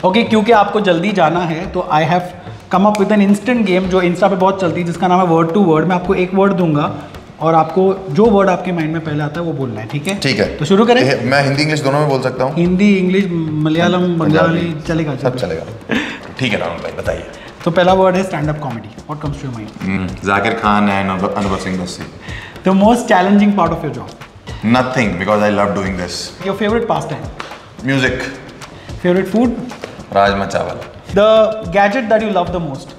Okay, क्योंकि आपको जल्दी जाना है तो I have come up with an instant game जो इंस्टा पे बहुत चलती है, जिसका नाम है वर्ड टू वर्ड। मैं आपको एक वर्ड दूंगा और आपको जो वर्ड आपके माइंड में पहले आता है वो बोलना है, ठीक है? ठीक है, तो शुरू करें। मैं हिंदी इंग्लिश दोनों में बोल सकता हूँ? हिंदी, इंग्लिश, मलयालम, बंगाली, चलेगा? सब चलेगा। ठीक है राहुल भाई, बताइए। तो पहला वर्ड है stand up comedy. What comes to your mind? Zakir Khan and Anubhav Singh Bassi. The most challenging part of your job? Nothing, because I love doing this. Your favourite pastime? Music. Favourite food? Rajma chawal. The gadget that you love the most?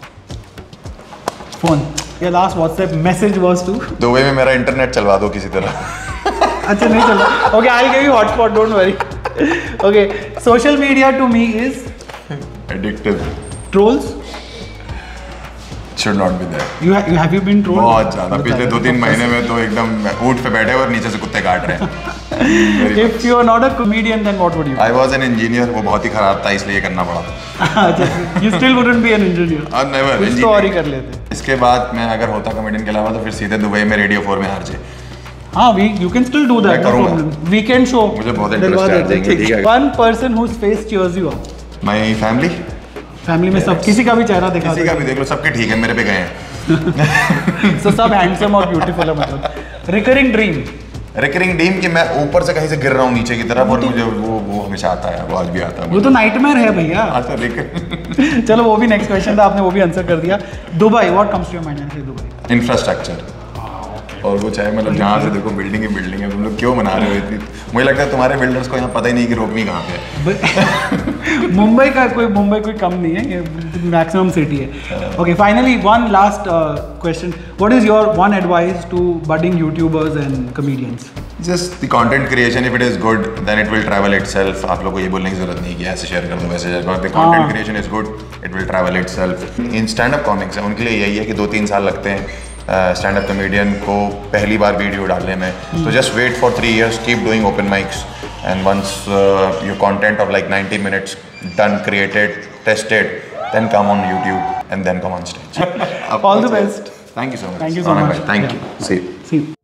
Phone. Your last WhatsApp message was to? Dubai में मेरा internet चलवा दो किसी तरह। अच्छा, नहीं चला? Okay, I will give you hotspot, don't worry. Okay, social media to me is addictive. Trolls? Should not be there. Have you been trolled? बहुत ज़्यादा, पिछले 2-3 महीने में तो एकदम ऊँट पे बैठे और नीचे से कुत्ते काट रहे हैं। If you are not a comedian, then what would you? I was an engineer, वो बहुत ही खराब था इसलिए करना पड़ा। अच्छा, you still wouldn't be an engineer? Never. कुछ तो और ही कर लेते। इसके बाद मैं अगर होता कॉमेडियन के अलावा तो फिर सीधे दुबई में रेडियो 4 में हार जाए। हाँ, you can still do that. मैं करूँगा। Weekend show. मुझे बहुत इंटरेस्ट है, ठीक है। One person whose face cheers you up? My family. Family में सब, किसी का भी चेहरा दिखा दो। किसी का भी देख लो, सबके ठीक है, मेरे पे गए हैं। So सब हैंडसम और ब्यूटीफुल है मतलब। Recurring dream? रिकरिंग ड्रीम कि मैं ऊपर से कहीं से गिर रहा हूँ नीचे की तरफ और मुझे वो हमेशा आता है, वो आज भी आता है। वो तो नाइटमेयर है भैया। आता है। चलो, वो भी नेक्स्ट क्वेश्चन था, आपने वो भी आंसर कर दिया। Dubai, what comes to your mind से दुबई? इंफ्रास्ट्रक्चर। और वो चाहे मतलब जहाँ से देखो बिल्डिंग ही बिल्डिंग है, तुम लोग क्यों बना रहे हो इतनी? मुझे लगता है तुम्हारे बिल्डर्स को यहाँ पता ही नहीं कि रोकनी कहाँ पे है। मुंबई कोई कम नहीं है, ये मैक्सिमम सिटी है। Okay, finally one last question, what is your one advice to budding YouTubers and comedians? Just the content creation, if it is good then it will travel itself. आप लोगों को ये बोलने की जरूरत नहीं कि ऐसे शेयर कर दो वैसे शेयर कर दो। Content creation is good, it will travel itself. इन स्टैंड अप कॉमिक्स है, उनके लिए यही है कि 2-3 साल लगते हैं स्टैंड अप कॉमेडियन को पहली बार वीडियो डालने में। तो just wait for 3 years, keep doing open mics and once your content of like 90 minutes done, created, tested, then come on YouTube and then come on stage. All the best. Thank you so much. Thank you so much. Thank you. See you.